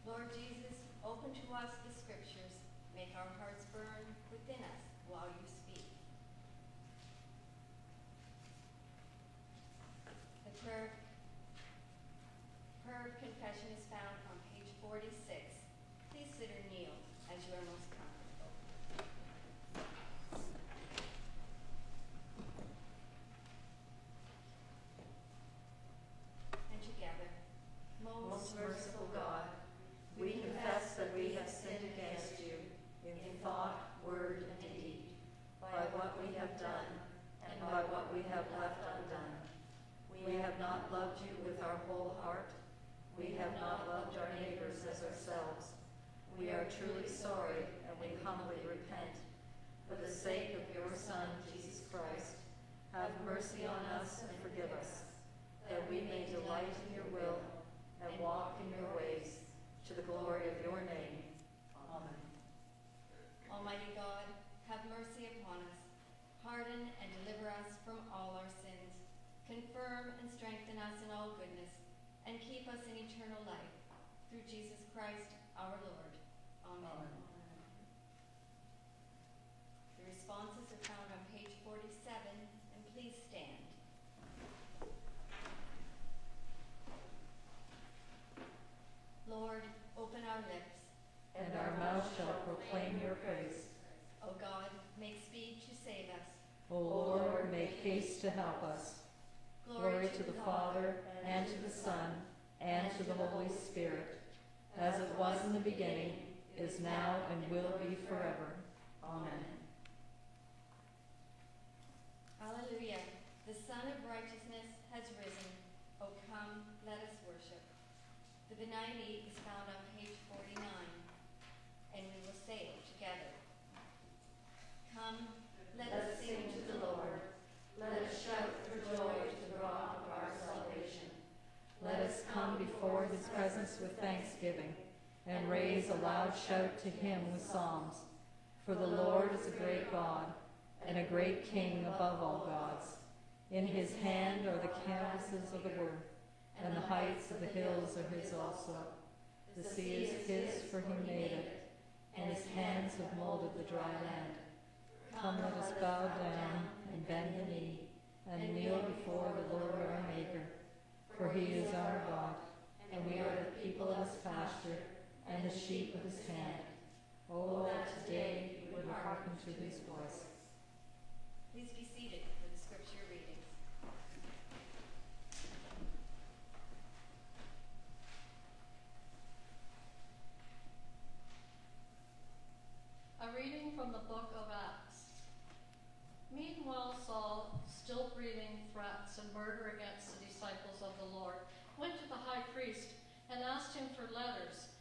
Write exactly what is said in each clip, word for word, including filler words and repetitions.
Lord Jesus, open to us the scriptures. Make our hearts burn within us while you speak. The prayer, prayer of confession is found on page forty-six. Please sit or kneel as you are most comfortable. And together, most merciful God, we confess that we have sinned against you in thought, word, and deed, by what we have done and by what we have left undone. We have not loved you with our whole heart. We have not loved our neighbors as ourselves. We are truly sorry, and we humbly repent. For the sake of your Son, Jesus Christ, have mercy on us and forgive us, that we may delight in your will and walk in your ways, to the glory of your name. Amen. Almighty God, have mercy upon us. Pardon and deliver us from all our sins. Confirm and strengthen us in all goodness, and keep us in eternal life. Through Jesus Christ, our Lord. Amen. Amen. The responses are found on page forty-seven, and please stand. Lord, open our lips, and our mouth shall proclaim your praise. O God, make speed to save us. O Lord, make haste to help us. Glory to the Father, and to the Son, and to the Holy Spirit, as it was in the beginning, is now, and will be forever. Amen. Alleluia. The Son of Righteousness has risen. O come, let us worship. The Benigni is found on page forty-nine, and we will say it together. Come, let us sing to the Lord. Let us shout for joy to the rock of our salvation. Let us come before his presence with thanksgiving, and raise a loud shout to him with psalms. For the Lord is a great God, and a great King above all gods. In his hand are the canvases of the earth, and the heights of the hills are his also. The sea is his, for he made it, and his hands have molded the dry land. Come, let us bow down and bend the knee, and kneel before the Lord our Maker. For he is our God, and we are the people of his pasture, and the sheep of his hand. Oh, that today we would hearken to his voice. Please be seated for the scripture readings. A reading from the book of Acts. Meanwhile, Saul, still breathing threats and murder against the disciples of the Lord, went to the high priest and asked him for letters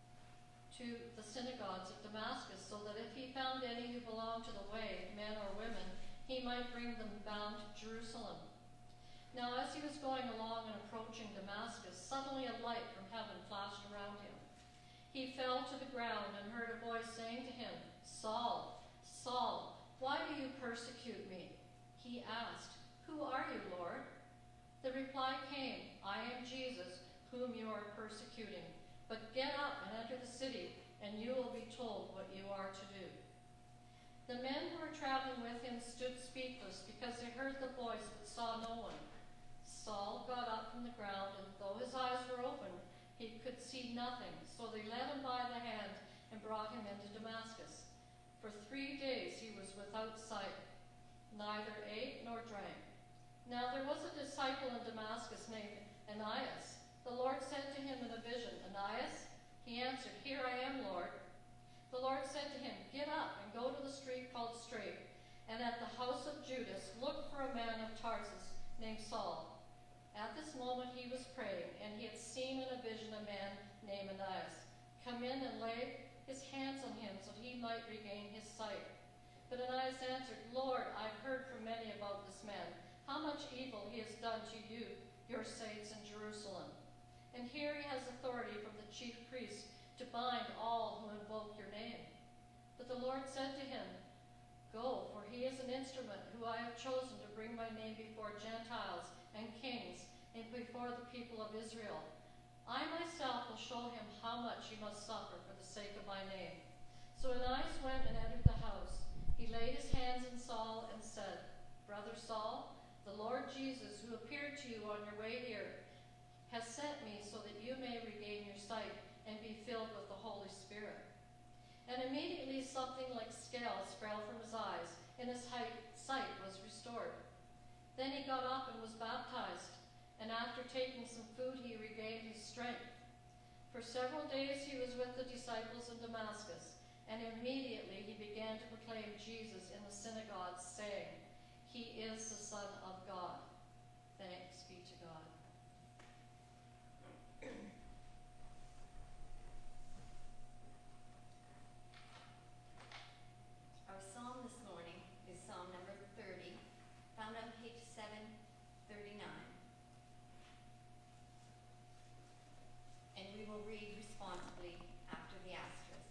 to the synagogues of Damascus, so that if he found any who belonged to the way, men or women, he might bring them bound to Jerusalem. Now as he was going along and approaching Damascus, suddenly a light from heaven flashed around him. He fell to the ground and heard a voice saying to him, Saul, Saul, why do you persecute me? He asked, Who are you, Lord? The reply came, I am Jesus, whom you are persecuting. But get up and enter the city, and you will be told what you are to do. The men who were traveling with him stood speechless, because they heard the voice but saw no one. Saul got up from the ground, and though his eyes were open, he could see nothing. So they led him by the hand and brought him into Damascus. For three days he was without sight, neither ate nor drank. Now there was a disciple in Damascus named Ananias. The Lord said to him in a vision, Ananias? He answered, Here I am, Lord. The Lord said to him, Get up and go to the street called Straight, and at the house of Judas look for a man of Tarsus named Saul. At this moment he was praying, and he had seen in a vision a man named Ananias come in and lay his hands on him so he might regain his sight. But Ananias answered, Lord, I've heard from many about this man, how much evil he has done to you, your saints in Jerusalem. And here he has authority from the chief priests to bind all who invoke your name. But the Lord said to him, Go, for he is an instrument who I have chosen to bring my name before Gentiles and kings and before the people of Israel. I myself will show him how much he must suffer for the sake of my name." So Ananias went and entered the house. He laid his hands on Saul and said, "Brother Saul, the Lord Jesus, who appeared to you on your way here, has sent me so that you may regain your sight and be filled with the Holy Spirit." And immediately something like scales fell from his eyes, and his sight was restored. Then he got up and was baptized, and after taking some food he regained his strength. For several days he was with the disciples in Damascus, and immediately he began to proclaim Jesus in the synagogues, saying, "He is the Son of God." Thanks be to God. Our psalm this morning is Psalm number thirty, found on page seven thirty-nine. And we will read responsibly after the asterisk.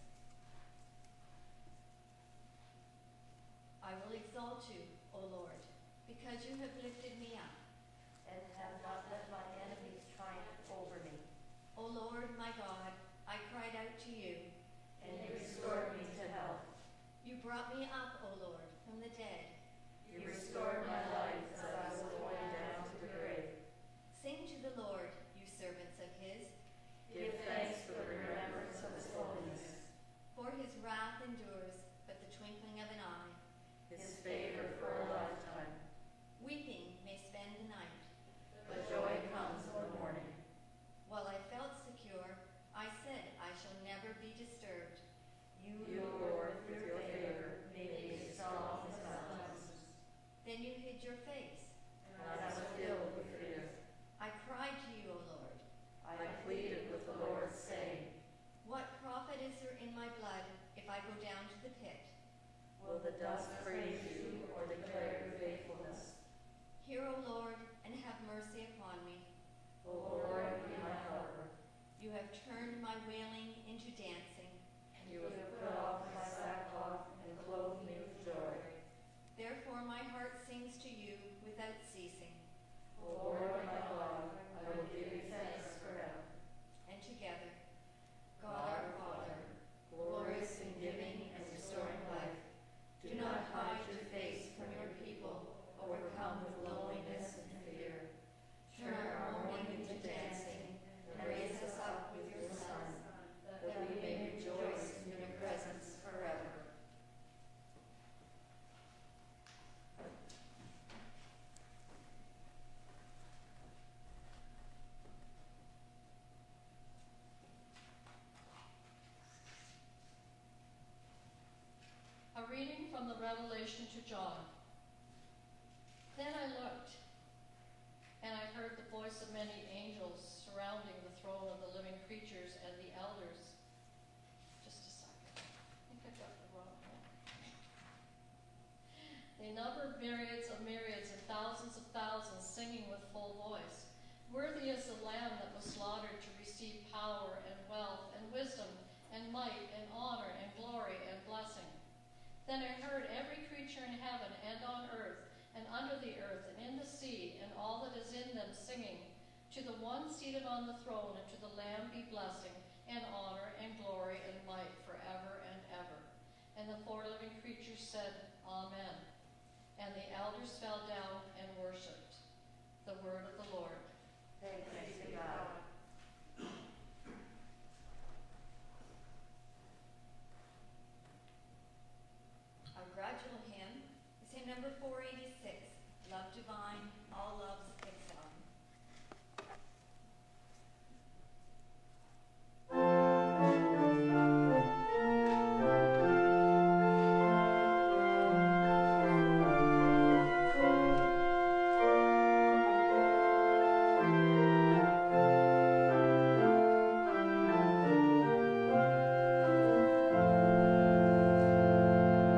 I will exalt you, O Lord, because you have lifted me up, and have not let my enemies triumph over me. O Lord, my God, I cried out to you, And you restored me to health. you brought me up, O Lord, from the dead. You restored my life as I was going down to the grave. Sing to the Lord, you servants of his, Give thanks for the remembrance of his holiness. for his wrath endures but the twinkling of an eye. His favor for a lifetime. Weeping may spend the night. But joy comes in the morning. While I felt secure, I said, I shall never be disturbed. You, Lord, with your favor, made me strong as mountains. Then you hid your face. And I was filled with fear. I cried to you, O Lord. I pleaded with the Lord, saying, What profit is there in my blood if I go down to the pit? Will the dust praise you or declare your faithfulness? Hear, O Lord, and have mercy upon me. O Lord, be my helper. You have turned my wailing into dancing. You have put off my sackcloth and clothed me with joy. Therefore my heart sings to you without ceasing. O Lord, my God, I will give you thanks forever. And together, God our Father, glorious in giving and restoring life, do not hide your face from your people, overcome with loneliness and fear. Turn our mourning into dancing, and raise us up with your Son, that we may rejoice in your presence forever. A reading from the Revelation to John. Then I looked, and I heard the voice of many angels surrounding the throne of the living creatures and the elders. Just a second. I think I got the wrong one. They numbered myriads of myriads and thousands of thousands, singing with full voice. Worthy is the Lamb that was slaughtered to receive power and wealth and wisdom and might and honor and glory and blessing. Then I heard every creature in heaven and on earth and under the earth and in the sea and all that is in them singing, to the one seated on the throne and to the Lamb be blessing and honor and glory and might forever and ever. And the four living creatures said, Amen. And the elders fell down and worshipped. The word of the Lord. Thanks be to God. Our gradual hymn is hymn number four eighty-six, Love Divine, All Loves Excelling.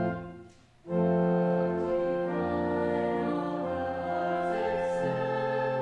Divine, all loves excelling.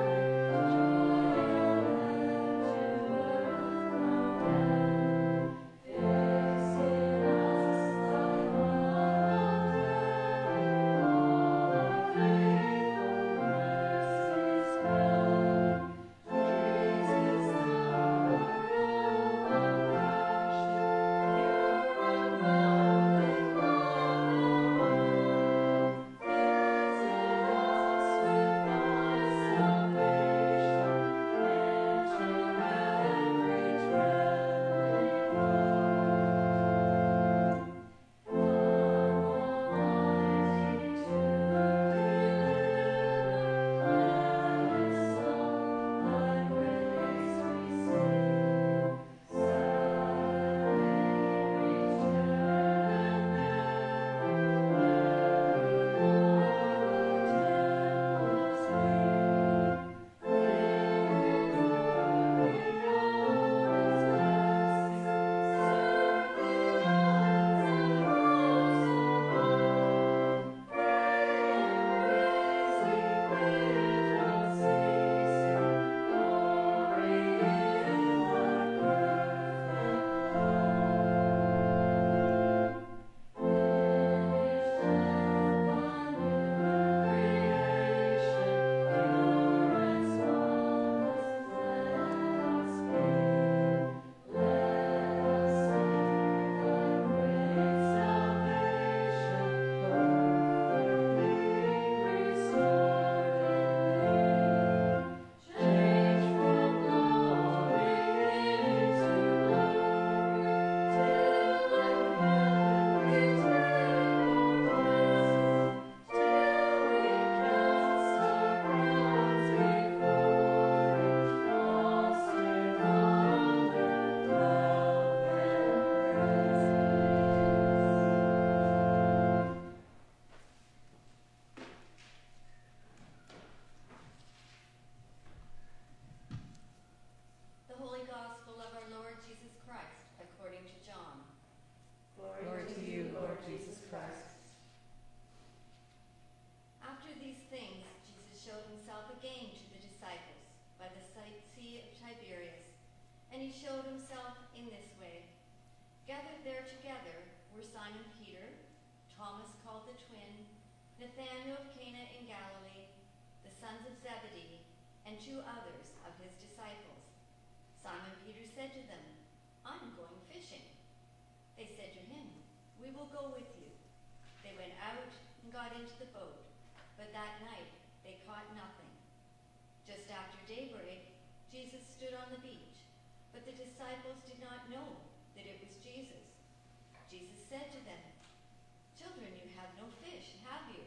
And he showed himself in this way. Gathered there together were Simon Peter, Thomas called the twin, Nathanael of Cana in Galilee, the sons of Zebedee, and two others of his disciples. Simon Peter said to them, "I'm going fishing." They said to him, "We will go with you." They went out and got into the boat, but that night they caught nothing. Just after daybreak, Jesus stood on the beach, but the disciples did not know that it was Jesus. Jesus said to them, "Children, you have no fish, have you?"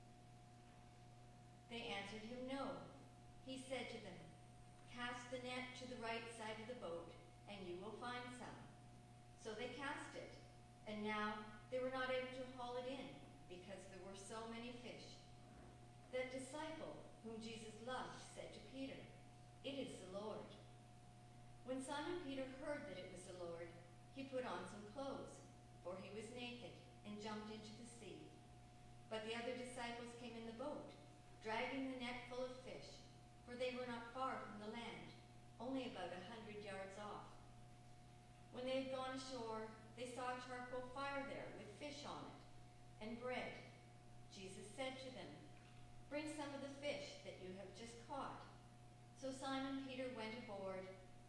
They answered him, "No." He said to them, "Cast the net to the right side of the boat, and you will find some." So they cast it, and now they were not able to haul it in, because there were so many fish. That disciple whom Jesus loved said to Peter, "It is the Lord." When Simon Peter heard that it was the Lord, he put on some clothes, for he was naked, and jumped into the sea. But the other disciples came in the boat, dragging the net full of fish, for they were not far from the land, only about a hundred yards off. When they had gone ashore, they saw a charcoal fire there with fish on it and bread. Jesus said to them, "Bring some of the fish that you have just caught." So Simon Peter went aboard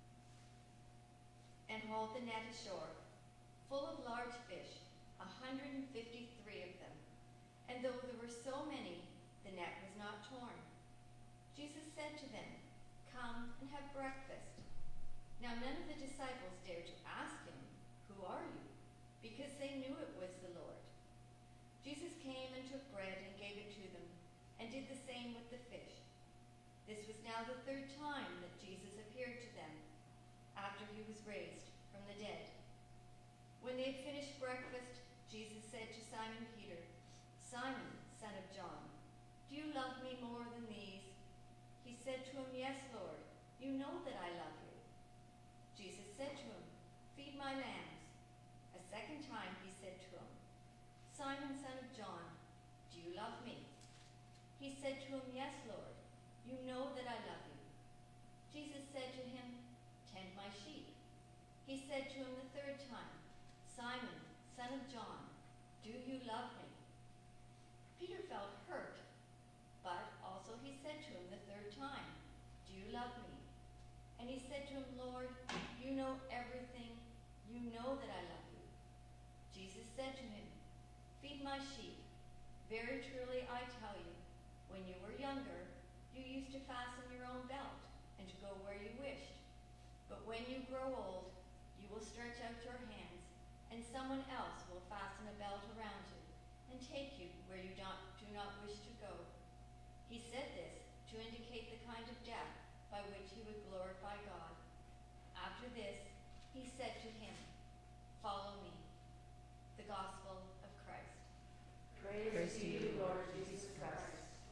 and hauled the net ashore, full of large fish, a hundred and fifty-three of them. And though there were so many, the net was not torn. Jesus said to them, "Come and have breakfast." Now none of the disciples dared to ask him, "Who are you?" because they knew it was the Lord. Jesus came and took bread and gave it to them, and did the same with the fish. This was now the third time that Jesus appeared to them, after he was raised from the dead. When they had finished breakfast, Jesus said to Simon Peter, "Simon, son of John, do you love me more than these?" He said to him, "Yes, Lord, you know that I love you." Jesus said to him, "Feed my lambs." A second time he said to him, "Simon, son of John, do you love me?" He said to him, "Yes, Lord, you know that I love you." Jesus said to him, "Tend my sheep." He said to him the third time, "Simon, son of John, do you love me?" Peter felt hurt, but also he said to him the third time, "Do you love me?" And he said to him, "Lord, you know everything. You know that I love you." Jesus said to him, "Feed my sheep. Very truly I tell you, when you were younger, you used to fasten your own belt and to go where you wished. But when you grow old, you will stretch out your hands, and someone else will fasten a belt around you and take you where you don't, do not wish to go." He said this to indicate the kind of death by which he would glorify God. After this, he said to him, "Follow me." The Gospel of Christ. Praise, Praise to you, Lord Jesus Christ.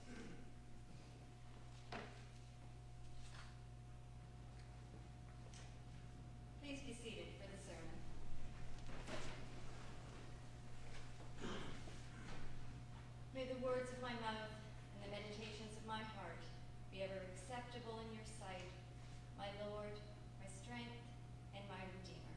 Please be seated for the sermon. May the words of my mouth and the meditations of my heart be ever acceptable in your sight, my Lord, my strength, and my Redeemer.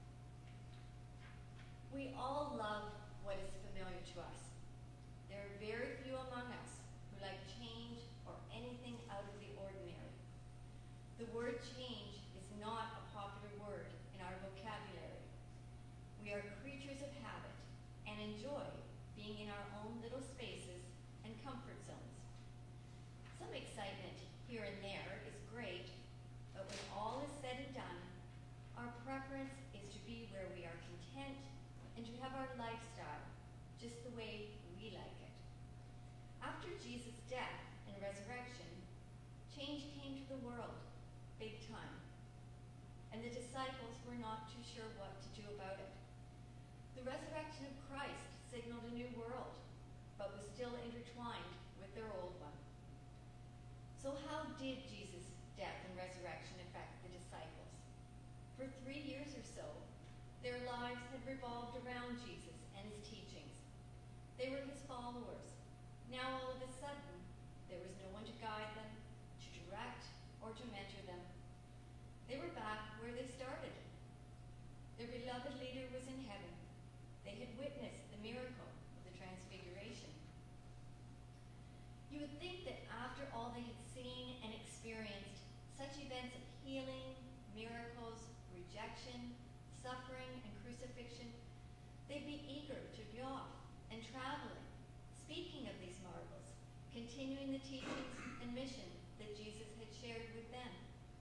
We all love what is familiar to us. There are very few among us who like change or anything out of the ordinary. The word change is not a popular word in our vocabulary. We are creatures of habit and enjoy being in our own little spaces and comfort zones. Some excitement here and there is great, but when all is said and done, our preference is to be where we are content and to have our lifestyle just the way we like it. After Jesus' death and resurrection, change came to the world, big time, and the disciples were not too sure what to do about it. The resurrection of Christ signaled a new world, but was still intertwined with their old one. So how did Jesus' death and resurrection affect the disciples? For three years or so, their lives had revolved around Jesus and his teachings. They were his followers. Now all of a sudden, there was no one to guide them, to direct, or to mentor them. They were back where where they started. Their beloved leader was in heaven. They had witnessed the miracle of the Transfiguration. You would think that after all they had seen and experienced, such events of healing, miracles, rejection, suffering, and crucifixion, they'd be eager to be off and traveling, speaking of these marvels, continuing the teachings and mission that Jesus had shared with them.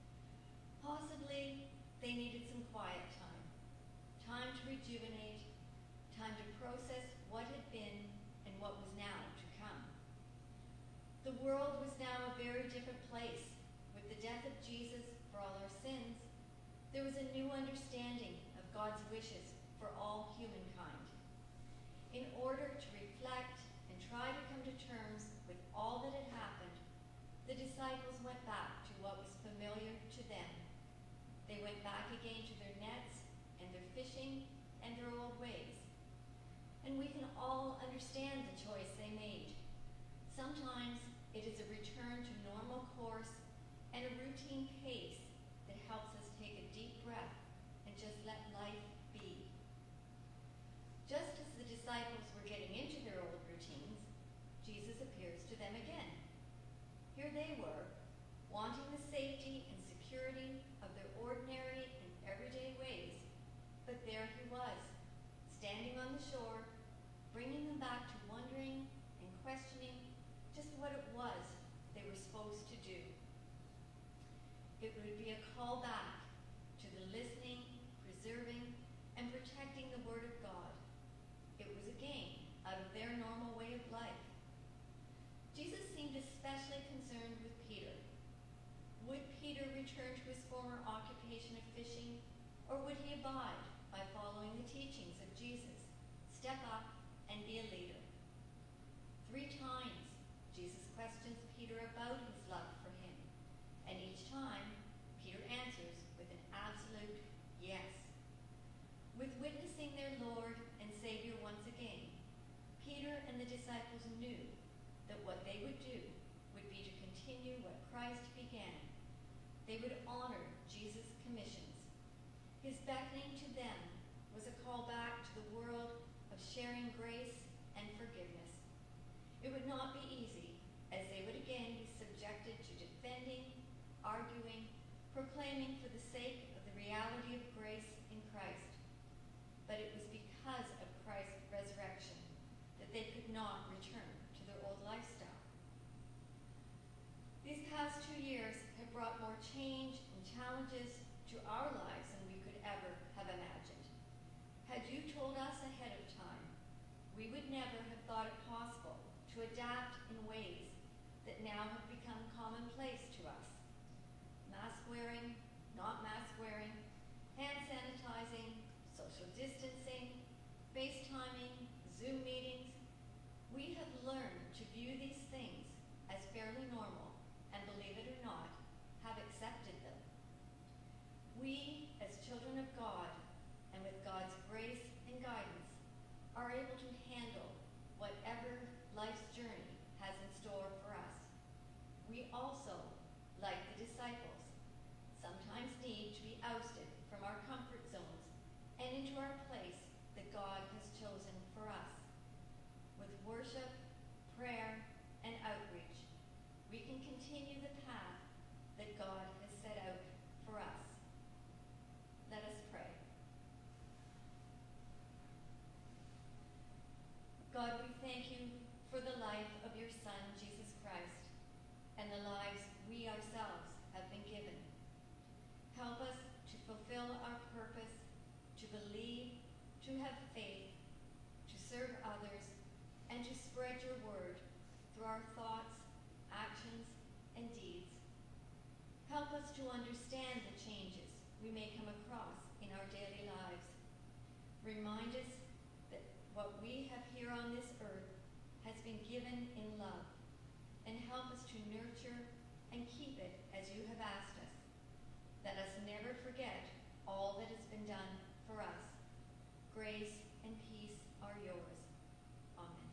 Possibly they needed some quiet time, time to rejuvenate, time to process what had been and what was now to come. The world was now a very different place. With the death of Jesus for all our sins, there was a new understanding of God's wishes for all humankind. In order to reflect and try to come to terms with all that had happened, the disciples went back to what was familiar to them. They went back again to their nets and their fishing and their old ways. And we can all understand the choice they made. Sometimes it is a return to normal course and a routine pace that helps us take a deep breath and just let life be. Just as the disciples were getting into their old routines, Jesus appears to them again. Here they were, wanting the safety and security of their ordinary and everyday ways, but there he was, standing on the shore, bringing them back to wondering and questioning just what it was they were supposed to do. It would be a call back to the listening, preserving, and protecting the Word of God. It was a gain out of their normal way of life. Jesus seemed especially concerned with Peter. Would Peter return to his former occupation of fishing, or would he abide by following the teachings of Jesus, step up and be a leader? Three times, Jesus questions Peter about his love for him, and each time, Peter answers with an absolute yes. With witnessing their Lord and Savior once again, Peter and the disciples knew that what they would do would be to continue what Christ began. They would honor Jesus' commissions. His beckoning to them was a call back to the world of sharing grace and forgiveness. It would not be easy, as they would again be subjected to defending, arguing, proclaiming for the sake of the reality of grace in Christ. But it was because of Christ's resurrection that they could not return to their old lifestyle. These past two years have brought more change and challenges to our lives than we could ever have imagined. Had you told us ahead of time, we would never have thought it possible to adapt in ways that now have become commonplace to us. Mask wearing, not mask wearing, hand sanitizing, social distancing, FaceTiming, Zoom meetings. We have learned to view these things as fairly normal and, believe it or not, have accepted them. We, as children of God, and with God's grace and guidance, are able to handle whatever life's journey has in store for us. We also, like the disciples, sometimes need to be ousted from our comfort zones and into our place that God has chosen for us. With worship, prayer, and outreach, we can continue the path that God has set out for us. Let us pray. God, we thank you for the life of your Son, Jesus Christ, and the lives we ourselves have been given. Help us to fulfill our purpose, to believe, to have faith, to serve others, and to spread your word through our thoughts, actions, and deeds. Help us to understand the changes we may come across in our daily lives. Remind us that what we have here on this earth has been given in love, and help us to nurture and keep it as you have asked us. Let us never forget all that has been done for us. Grace and peace are yours. Amen.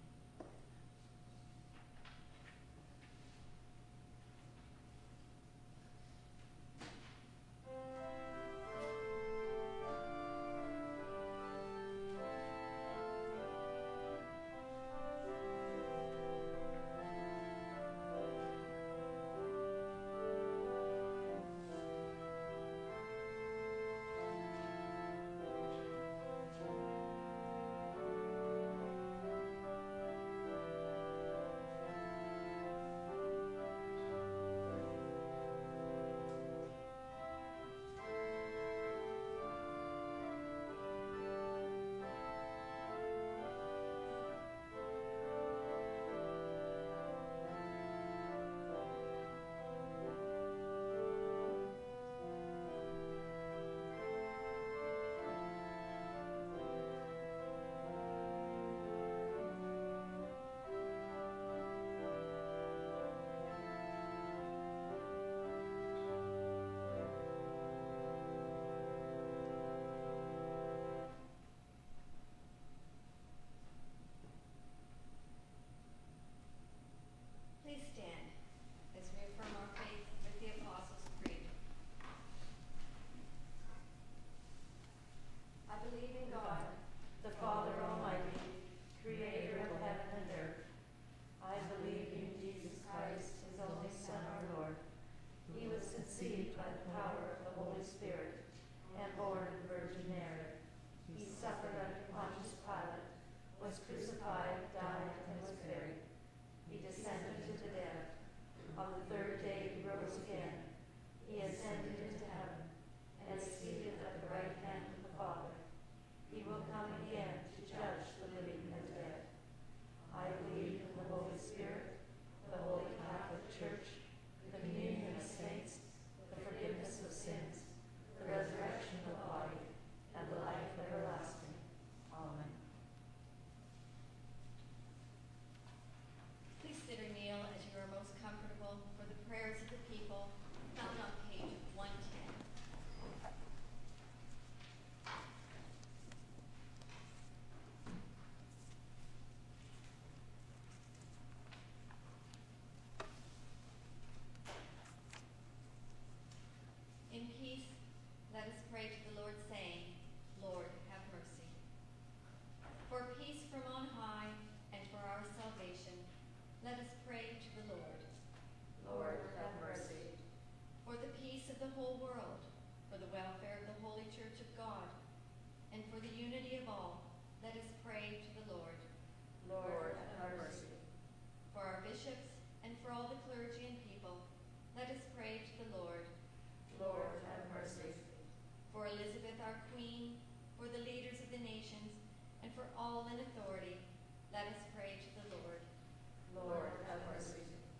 and for the unity of all, let us pray to the Lord. Lord, have mercy. For our bishops and for all the clergy and people, let us pray to the Lord. Lord, have mercy. For Elizabeth, our Queen, for the leaders of the nations, and for all in authority, let us pray to the Lord. Lord, have mercy.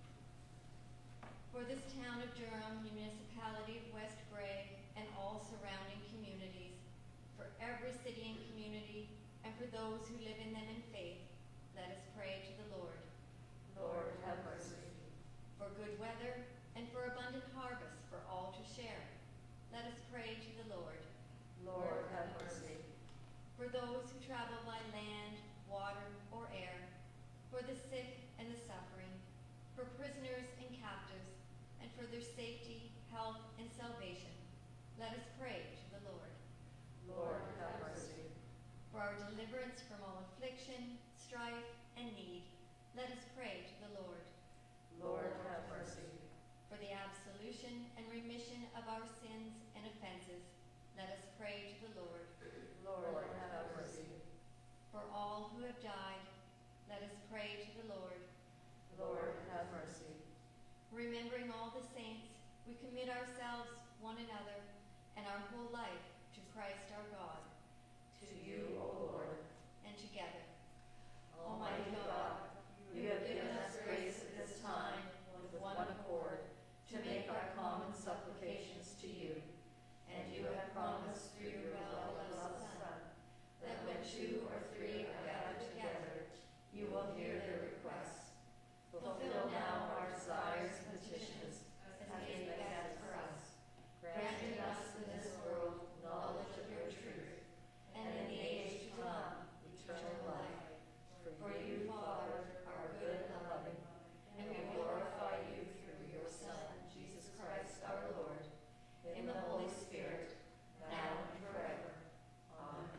For this town of Durham, municipality of West Bray, and all surrounding communities, for every city and community, and for those who live in them in faith, let us pray to the Lord. Lord, have mercy. For good weather and for abundant harvest for all to share, let us pray to the Lord. Lord, have mercy. For those who travel by land, water, or air, for the sick and the suffering, for prisoners and captives, and for their safety, health, and salvation, let us pray to the Lord. Lord, have mercy. For our deliverance from all affliction, strife, and need, let us pray to the Lord. Lord, have mercy. For the absolution and remission of our sins and offenses, let us pray to the Lord. Lord, have mercy. For all who have died, let us pray to the Lord. Lord, have mercy. Remembering all the saints, we commit ourselves, one another, and our whole life to Christ our God. To you, O Lord. And together. Almighty God, you have given us grace at this time with one accord to make our common supplications to you. And you have promised through your well-beloved Son that when two or three are gathered together, you will hear their requests. Fulfill now our desires and petitions as they best for us, granting us in this world knowledge of your truth, and in the age to come eternal life. For you, Father, are good and loving, and we glorify you through your Son, Jesus Christ our Lord, in the Holy Spirit, now and forever. Amen.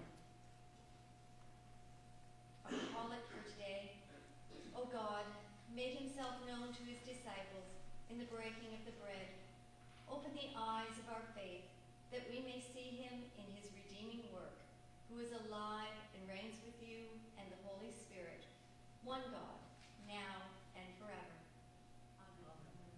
Our collect for today. O God, made himself known to his disciples in the breaking of the bread. Open the eyes of our faith, that we may see him in his redeeming work, who is alive and reigns with you and the Holy Spirit, one God, now and forever. Amen.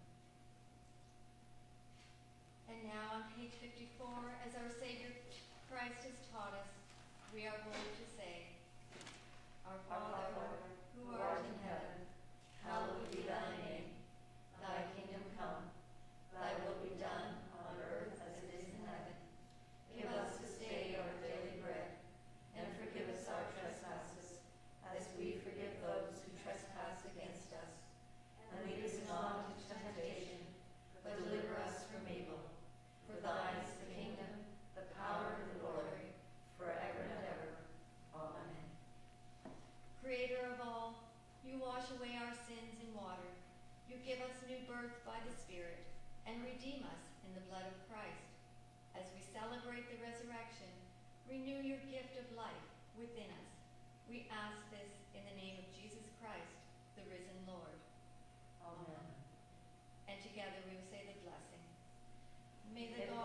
And now on page fifty-four, as our Savior Christ has taught us, we are bold to say, Our Father, who art in heaven, hallowed be thy name. Thy kingdom come, thy will be done on earth as it is in heaven. Give us this day our daily bread, and forgive us our trespasses, as we forgive those who trespass against us. And lead us not into temptation, but deliver us from evil. For thine is the kingdom, the power, and the glory, forever and ever. Amen. Creator of all, you wash away our sins in water. You give us new birth by the Spirit, and redeem us in the blood of Christ. As we celebrate the resurrection, renew your gift of life within us. We ask this in the name of Jesus Christ, the risen Lord. Amen. And together we will say the blessing. May the God